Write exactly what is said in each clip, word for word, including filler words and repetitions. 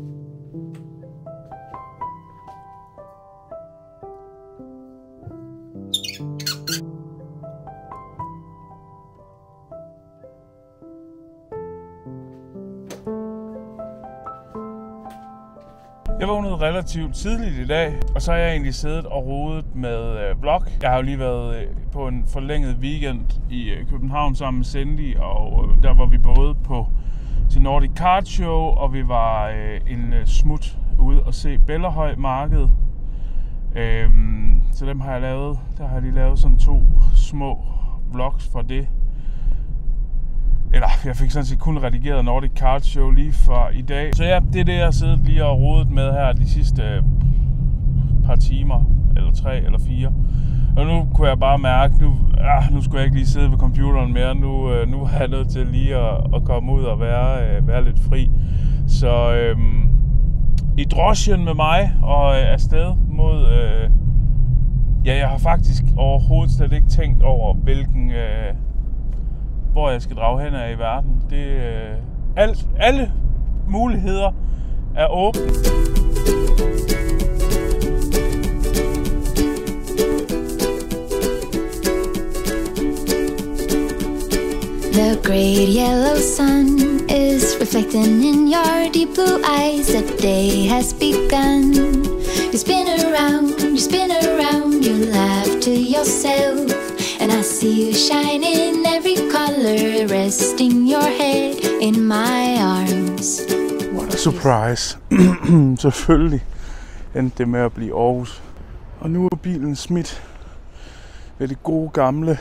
Jeg vågnede relativt tidligt i dag, og så har jeg egentlig siddet og rodet med øh, vlog. Jeg har jo lige været øh, på en forlænget weekend i øh, København sammen med Cindy, og øh, der var vi både på til Nordic Kart Show, og vi var øh, en øh, smut ude og se Bellahøj Marked. Øhm, så dem har jeg lavet. Der har jeg lige lavet sådan to små vlogs for det. Eller jeg fik sådan set kun redigeret Nordic Kart Show lige for i dag. Så ja, det er det, jeg har siddet lige og rodet med her de sidste par timer, eller tre eller fire. Og nu kunne jeg bare mærke, nu, ah, nu skulle jeg ikke lige sidde ved computeren mere. Nu, øh, nu er jeg nødt til lige at, at komme ud og være, øh, være lidt fri. Så øh, i drosjen med mig og øh, afsted mod... Øh, ja, jeg har faktisk overhovedet slet ikke tænkt over, hvilken... Øh, hvor jeg skal drage hen af i verden. Det, øh, alt, alle muligheder er åbne. The great yellow sun is reflecting in your deep blue eyes. The day has begun. You spin around, you spin around, you laugh to yourself. And I see you shine in every color, resting your head in my arms. What a surprise. Selvfølgelig endte det med at blive Aarhus. Og nu er bilen smidt ved det gode gamle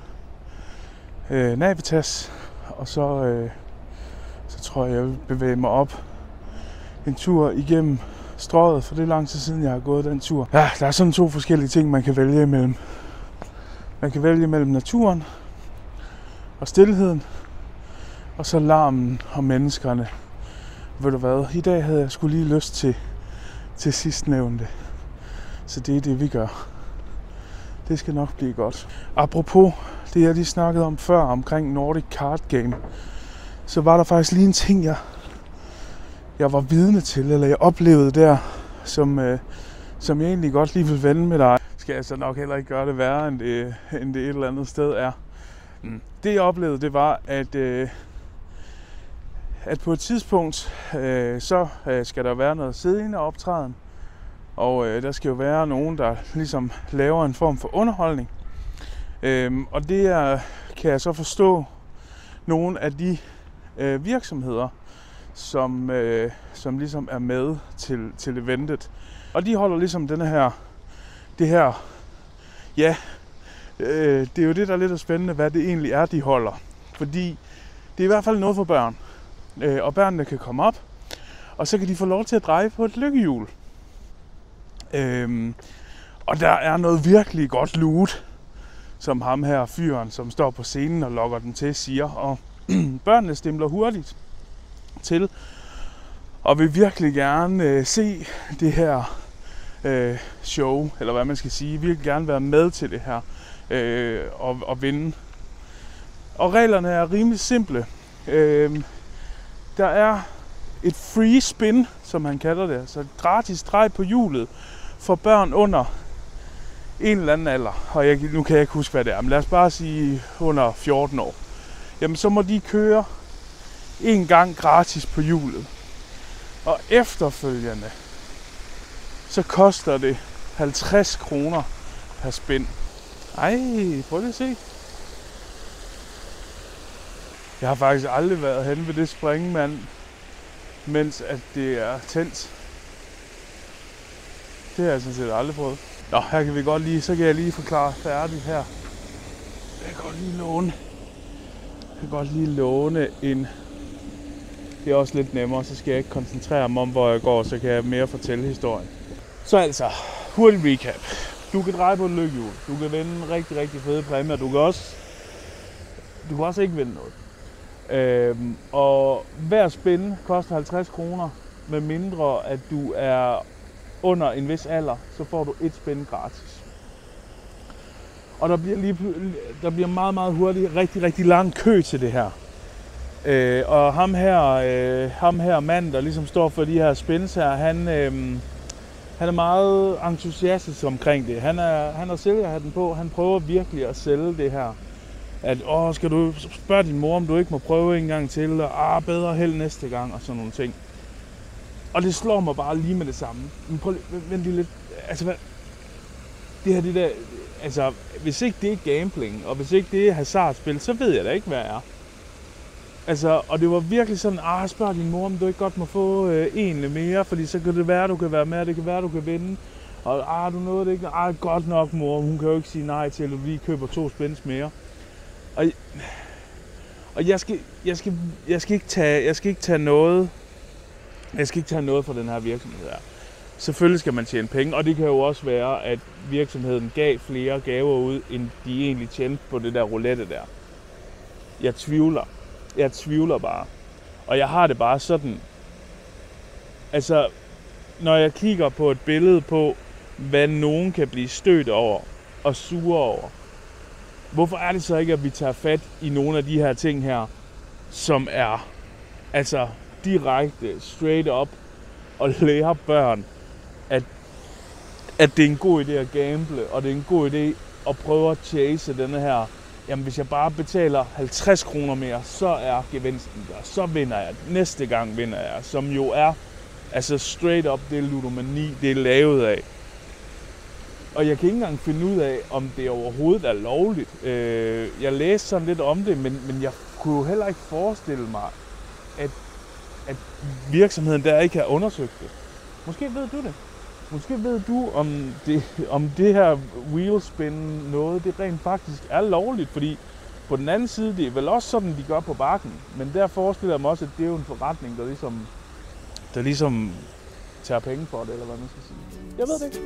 øh, Navitas. Og så, øh, så tror jeg, jeg vil bevæge mig op en tur igennem Strøget, for det er lang tid siden, jeg har gået den tur. Ja, der er sådan to forskellige ting, man kan vælge imellem. Man kan vælge mellem naturen og stilheden, og så larmen og menneskerne. Ved du hvad, i dag havde jeg sgu lige lyst til, til sidstnævnte. Så det er det, vi gør. Det skal nok blive godt. Apropos det, jeg lige snakkede om før, omkring Nordic Kart Game, så var der faktisk lige en ting, jeg, jeg var vidne til, eller jeg oplevede der, som, øh, som jeg egentlig godt lige vil vende med dig. Skal jeg så nok heller ikke gøre det værre, end det, end det et eller andet sted er. Mm. Det jeg oplevede, det var, at, øh, at på et tidspunkt, øh, så øh, skal der være noget siddende optræden. Og øh, der skal jo være nogen, der ligesom laver en form for underholdning. Øhm, og det er, kan jeg så forstå, nogle af de øh, virksomheder, som, øh, som ligesom er med til, til eventet. Og de holder ligesom denne her Det her, ja, øh, det er jo det, der er lidt spændende, hvad det egentlig er, de holder. Fordi det er i hvert fald noget for børn. Øh, og børnene kan komme op, og så kan de få lov til at dreje på et lykkehjul. Øh, og der er noget virkelig godt loot, som ham her fyren, som står på scenen og lokker den til, siger. Og børnene stimler hurtigt til, og vil virkelig gerne øh, se det her Øh, show, eller hvad man skal sige. Vi vil gerne være med til det her øh, og, og vinde. Og reglerne er rimelig simple. Øh, der er et free spin, som han kalder det, altså et gratis drej på hjulet for børn under en eller anden alder. Og jeg, nu kan jeg ikke huske, hvad det er, men lad os bare sige under fjorten år. Jamen så må de køre en gang gratis på hjulet. Og efterfølgende så koster det halvtreds kroner per spin. Ej, prøv lige at se. Jeg har faktisk aldrig været henne ved det springvand, mens at det er tændt. Det har jeg sådan set aldrig prøvet. Nå, her kan vi godt lige, så kan jeg lige forklare færdigt her. Jeg kan godt lige låne. Jeg kan godt lige låne en. Det er også lidt nemmere, så skal jeg ikke koncentrere mig om, hvor jeg går, så kan jeg mere fortælle historien. Så altså, hurtig recap. Du kan dreje på et lykkehjul. Du kan vinde rigtig, rigtig fede præmier. Du kan også, du kan også ikke vinde noget. Øhm, og hver spin koster halvtreds kroner, med mindre at du er under en vis alder, så får du et spin gratis. Og der bliver, lige, der bliver meget, meget hurtigt rigtig, rigtig lang kø til det her. Øh, og ham her, øh, ham her mand, der ligesom står for de her spins her, han, øh, han er meget entusiastisk omkring det. Han er, han har sælgerhatten på, han prøver virkelig at sælge det her. At, åh, skal du spørge din mor, om du ikke må prøve en gang til, og ah, bedre held næste gang, og sådan nogle ting. Og det slår mig bare lige med det samme. Men prøv lige, vent lige lidt, altså hvad, det her, det der, altså, hvis ikke det er gambling, og hvis ikke det er hasardspil, så ved jeg da ikke, hvad jeg er. Altså, og det var virkelig sådan, ah, spørg din mor, om du ikke godt må få øh, en mere, fordi så kan det være, du kan være med, det kan være, du kan vinde. Og ah, du nåede det ikke, ah, godt nok mor, hun kan jo ikke sige nej til, at du lige køber to spins mere. Og, og jeg, skal, jeg, skal, jeg, skal ikke tage, jeg skal ikke tage noget, jeg skal ikke tage noget fra den her virksomhed her. Selvfølgelig skal man tjene penge, og det kan jo også være, at virksomheden gav flere gaver ud, end de egentlig tjente på det der roulette der. Jeg tvivler. Jeg tvivler bare. Og jeg har det bare sådan. Altså, når jeg kigger på et billede på, hvad nogen kan blive stødt over og sure over, hvorfor er det så ikke, at vi tager fat i nogle af de her ting her, som er altså direkte, straight up, og lære børn, at, at det er en god idé at gamble, og det er en god idé at prøve at chase denne her. Jamen, hvis jeg bare betaler halvtreds kroner mere, så er gevinsten der. Så vinder jeg. Næste gang vinder jeg. Som jo er, altså straight up, det ludomani, det er lavet af. Og jeg kan ikke engang finde ud af, om det overhovedet er lovligt. Jeg læste sådan lidt om det, men, men jeg kunne jo heller ikke forestille mig, at, at virksomheden der ikke har undersøgt det. Måske ved du det. Måske ved du, om det, om det her wheelspin noget, det rent faktisk er lovligt, fordi på den anden side, det er vel også sådan, de gør på bakken, men der forestiller jeg mig også, at det er jo en forretning, der ligesom, der ligesom tager penge for det, eller hvad man skal sige. Jeg ved det ikke.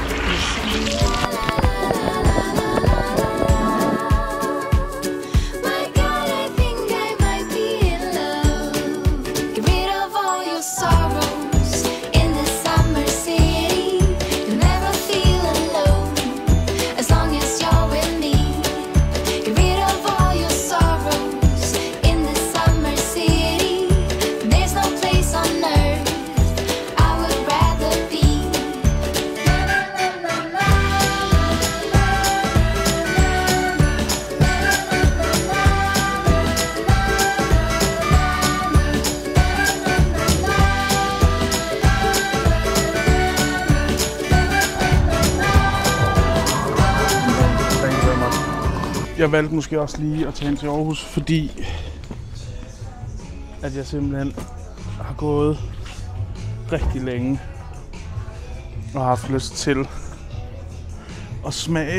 Jeg valgte måske også lige at tage ind til Aarhus, fordi at jeg simpelthen har gået rigtig længe og har haft lyst til at smage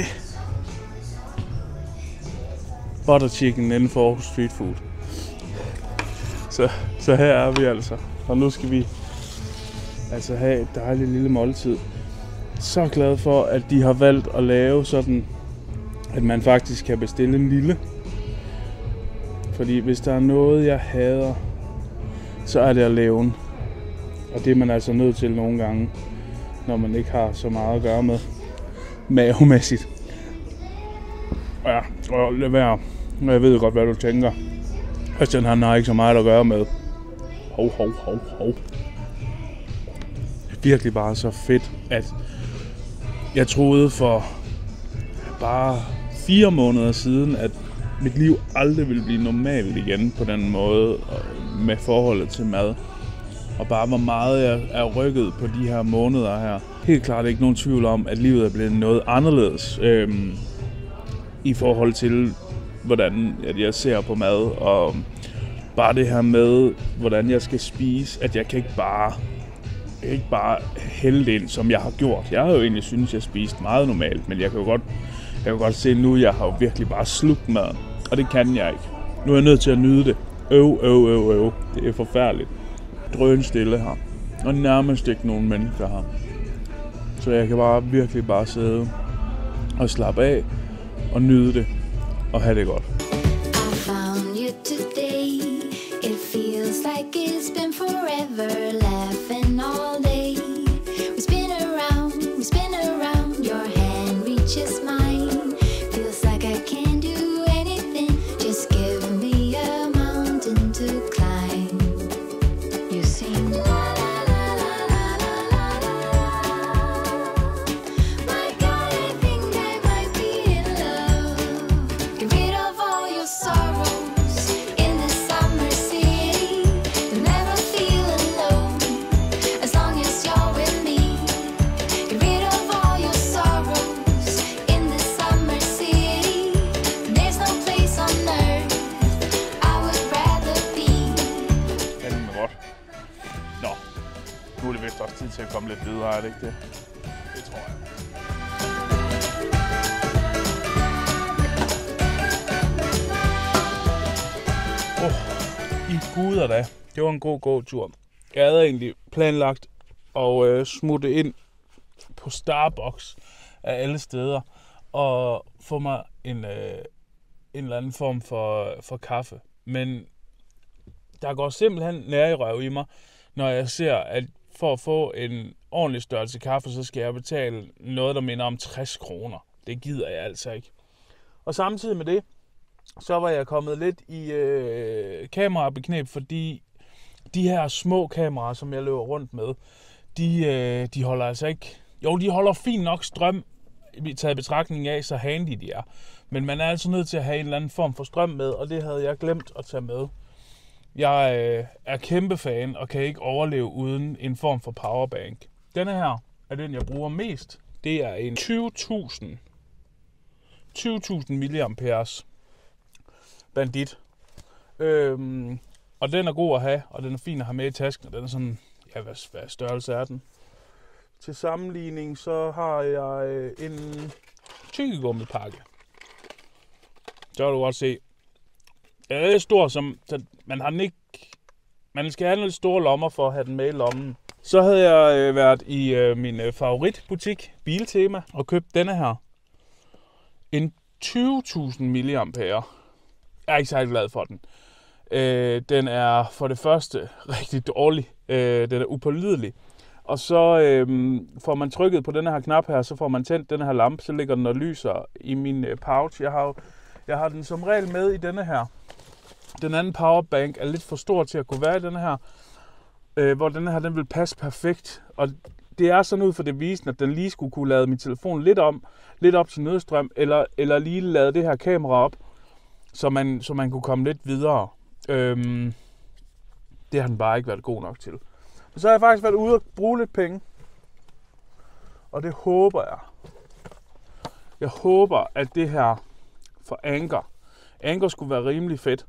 butter chicken inden for Aarhus Street Food. Så, så her er vi altså, og nu skal vi altså have et dejligt lille måltid. Så glad for, at de har valgt at lave sådan, at man faktisk kan bestille en lille. Fordi hvis der er noget, jeg hader, så er det at lave en. Og det er man altså nødt til nogle gange, når man ikke har så meget at gøre med mavemæssigt. Ja, og lad være. Jeg ved godt, hvad du tænker. Christian, han har ikke så meget at gøre med. Hov, hov, hov, hov. Det er virkelig bare så fedt, at jeg troede for bare fire måneder siden, at mit liv aldrig ville blive normalt igen på den måde med forholdet til mad. Og bare hvor meget jeg er rykket på de her måneder her. Helt klart ikke nogen tvivl om, at livet er blevet noget anderledes øhm, i forhold til, hvordan jeg ser på mad. Og bare det her med, hvordan jeg skal spise, at jeg kan ikke bare, jeg kan ikke bare hælde det ind, som jeg har gjort. Jeg har jo egentlig synes, jeg spiste meget normalt, men jeg kan jo godt, jeg kan godt se nu, at jeg har jo virkelig bare slugt maden. Og det kan jeg ikke. Nu er jeg nødt til at nyde det. Øv, øv, øv, øv. Det er forfærdeligt. Drøn stille her. Og nærmest ikke nogen mennesker her. Så jeg kan bare virkelig bare sidde og slappe af og nyde det og have det godt. I found you today. It feels like it's been forever, laughing all day. We spin around, we spin around. Your hand reaches mine. Feels like I can't do anything. Just give me a mountain to Nu er det vist også tid til at komme lidt videre, er det ikke det? Det tror jeg. Åh, oh, i guder da. Det var en god gåtur. Jeg havde egentlig planlagt at øh, smutte ind på Starbucks af alle steder og få mig en, øh, en eller anden form for, for kaffe. Men der går simpelthen nærerøv i mig, når jeg ser, at for at få en ordentlig størrelse kaffe, så skal jeg betale noget, der minder om tres kroner. Det gider jeg altså ikke. Og samtidig med det, så var jeg kommet lidt i øh, kamerabekneb, fordi de her små kameraer, som jeg løber rundt med, de, øh, de holder altså ikke... Jo, de holder fint nok strøm, taget betragtning af, så handy de er. Men man er altså nødt til at have en eller anden form for strøm med, og det havde jeg glemt at tage med. Jeg øh, er kæmpe fan og kan ikke overleve uden en form for powerbank. Denne her er den, jeg bruger mest. Det er en tyve tusind milliamperes bandit. Øhm, og den er god at have, og den er fin at have med i tasken. Den er sådan, ja, hvad, hvad størrelse er den? Til sammenligning, så har jeg øh, en tyggegummipakke. Så kan du godt se. Den er lidt stor, som man har den ikke. Man skal have lidt store lommer for at have den med i lommen. Så havde jeg øh, været i øh, min øh, favoritbutik, Biltema, og købt denne her. En tyve tusind milliampere. Jeg er ikke særlig glad for den. Øh, den er for det første rigtig dårlig. Øh, den er upålidelig. Og så øh, får man trykket på denne her knap her, så får man tændt denne her lampe, så ligger den og lyser i min øh, pouch. Jeg har, jeg har den som regel med i denne her. Den anden powerbank er lidt for stor til at kunne være i denne her, øh, hvor denne her den vil passe perfekt. Og det er sådan ud for det visen, at den lige skulle kunne lade min telefon lidt om, lidt op til nødstrøm, eller, eller lige lade det her kamera op, så man, så man kunne komme lidt videre. Øhm, det har den bare ikke været god nok til. Men så har jeg faktisk været ude og bruge lidt penge. Og det håber jeg. Jeg håber, at det her for Anker. Anker skulle være rimelig fedt.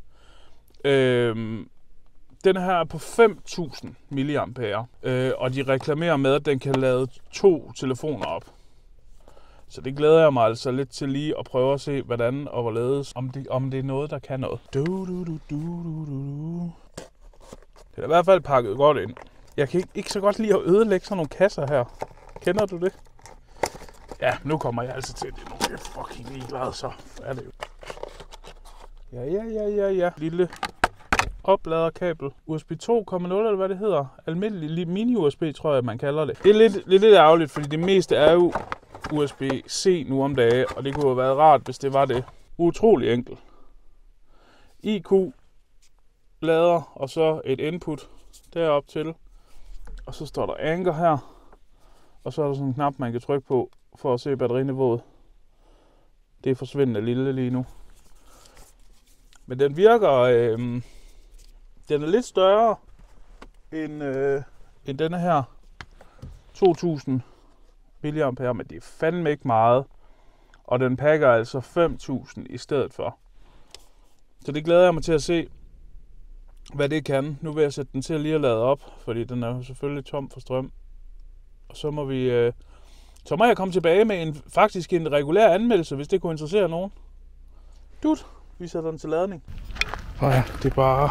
Øhm, den her er på fem tusind milliampere. Øh, og de reklamerer med, at den kan lade to telefoner op. Så det glæder jeg mig altså lidt til lige at prøve at se, hvordan og hvorledes, om det, om det er noget, der kan noget. Du, du, du, du, du, du. Det er i hvert fald pakket godt ind. Jeg kan ikke, ikke så godt lide at ødelægge sådan nogle kasser her. Kender du det? Ja, nu kommer jeg altså til det. Nu er jeg fucking ligeglad, så er det jo. Ja, ja, ja, ja, ja. Lille opladerkabel. U S B to komma nul, eller hvad det hedder. Almindelig mini-U S B, tror jeg, man kalder det. Det er lidt, lidt, lidt ærgerligt, fordi det meste er jo U S B C nu om dagen, og det kunne have været rart, hvis det var det. Utrolig enkelt. I Q lader, og så et input derop til. Og så står der Anker her. Og så er der sådan en knap, man kan trykke på, for at se batteriniveauet. Det er forsvindende lille lige nu. Men den virker, øh, den er lidt større end, øh, end denne her to tusind milliampere, men det er fandme ikke meget. Og den pakker altså fem tusind i stedet for. Så det glæder jeg mig til at se, hvad det kan. Nu vil jeg sætte den til at lige at lade op, fordi den er jo selvfølgelig tom for strøm. Og så må vi, øh, så må jeg komme tilbage med en faktisk en regulær anmeldelse, hvis det kunne interessere nogen. Dut, vi sætter den til ladning. Og ja, det er bare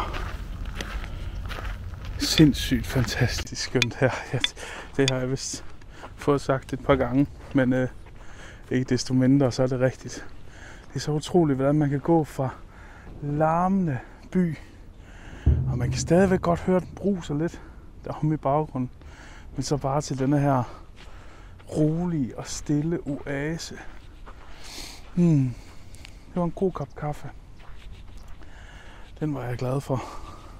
sindssygt fantastisk skønt her. Ja, det har jeg vist fået sagt et par gange, men øh, ikke desto mindre, så er det rigtigt. Det er så utroligt, hvordan man kan gå fra larmende by, og man kan stadigvæk godt høre den bruser lidt derom i baggrunden, men så bare til denne her rolige og stille oase. Hmm. Det var en god kop kaffe. Den var jeg glad for.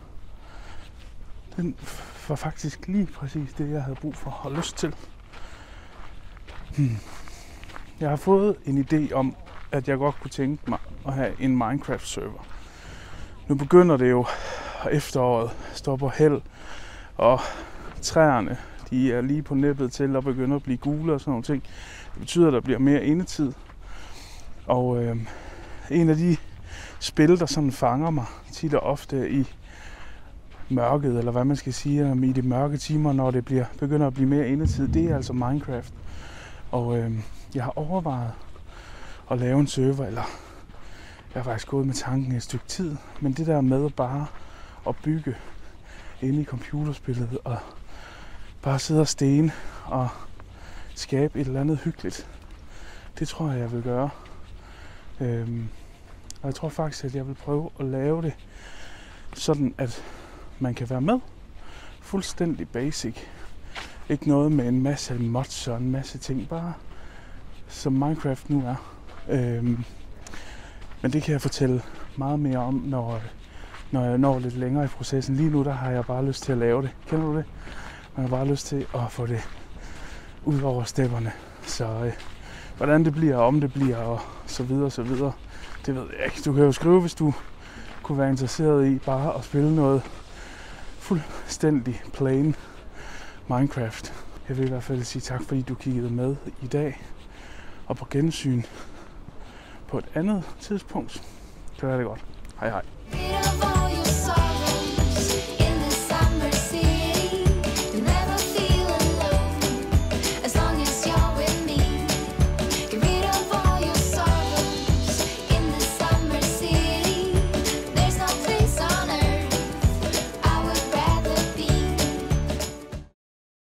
Den var faktisk lige præcis det, jeg havde brug for og lyst til. Hmm. Jeg har fået en idé om, at jeg godt kunne tænke mig at have en Minecraft-server. Nu begynder det jo, og efteråret står på held, og træerne de er lige på nippet til at begynde at blive gule og sådan nogle ting. Det betyder, at der bliver mere indetid. Og øh, en af de spil, der sådan fanger mig tit og ofte i mørket, eller hvad man skal sige, i de mørke timer, når det bliver, begynder at blive mere indetid, det er altså Minecraft. Og øh, jeg har overvejet at lave en server, eller jeg har faktisk gået med tanken et stykke tid, men det der med bare at bygge inde i computerspillet, og bare sidde og stene, og skabe et eller andet hyggeligt, det tror jeg, jeg vil gøre. Øhm, og jeg tror faktisk, at jeg vil prøve at lave det sådan, at man kan være med. Fuldstændig basic. Ikke noget med en masse mods og en masse ting. Bare som Minecraft nu er. Øhm, men det kan jeg fortælle meget mere om, når, når jeg når lidt længere i processen. Lige nu der har jeg bare lyst til at lave det. Kender du det? Man har bare lyst til at få det ud over stepperne. Så øh, hvordan det bliver, om det bliver, og så videre, så videre. Det ved jeg ikke. Du kan jo skrive, hvis du kunne være interesseret i bare at spille noget fuldstændig plain Minecraft. Jeg vil i hvert fald sige tak, fordi du kiggede med i dag. Og på gensyn på et andet tidspunkt. Gør det godt. Hej hej.